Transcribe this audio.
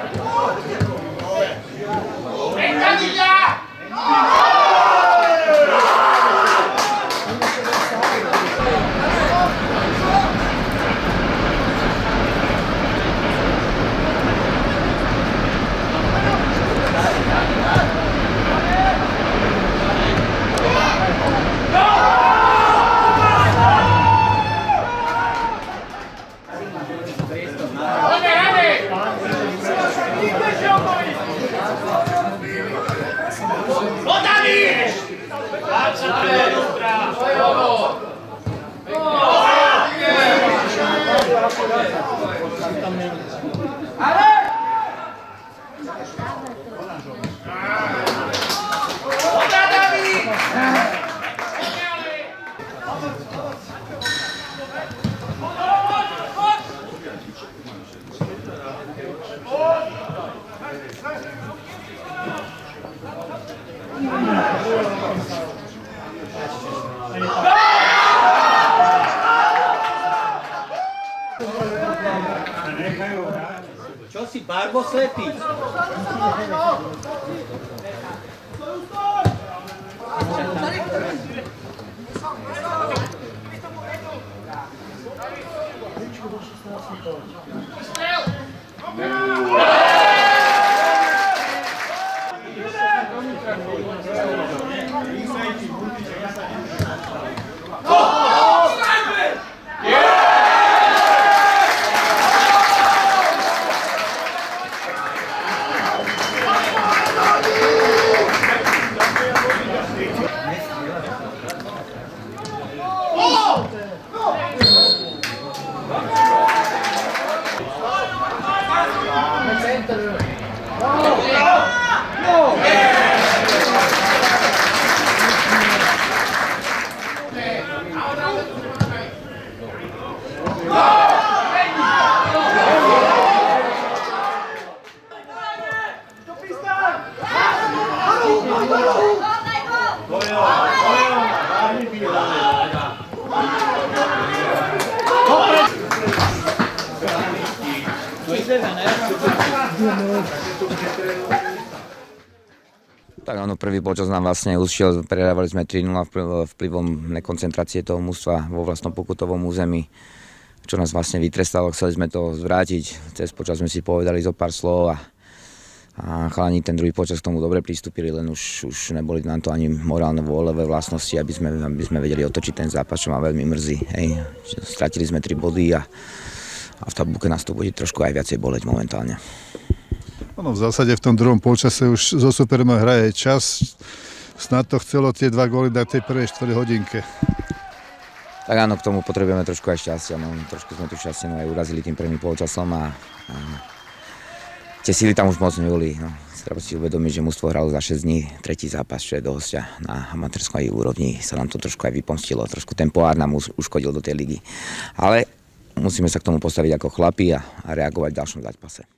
Čo si barbo slepý? Tak áno, prvý počas nám vlastne ušiel, prehrávali sme 3-0 vplyvom nekoncentrácie toho mužstva vo vlastnom pokutovom území, čo nás vlastne vytrestalo, chceli sme to zvrátiť, cez počas sme si povedali zo pár slov a chalani ten druhý počas k tomu dobre pristúpili, len už neboli nám to ani morálne vôľové vlastnosti, aby sme vedeli otočiť ten zápas, čo ma veľmi mrzí. Hej. Stratili sme 3 body a v tabulke nás to bude trošku aj viacej boleť momentálne. Ono v zásade v tom druhom polčase už so superom hraje čas. Snad to chcelo tie 2 góly dať tej prvej 4 hodinke. Tak áno, k tomu potrebujeme trošku aj šťastia. No, trošku sme tu šťastie aj urazili tým prvým polčasom a tie síly tam už moc neboli. No, treba si uvedomiť, že mužstvo hralo za 6 dní tretí zápas, čo je do hostia na amatérskej úrovni. Sa nám to trošku aj vypomstilo. Trošku ten pohár nám uškodil do tej ligy. Ale musíme sa k tomu postaviť ako chlapi a reagovať v ďalšom zápase.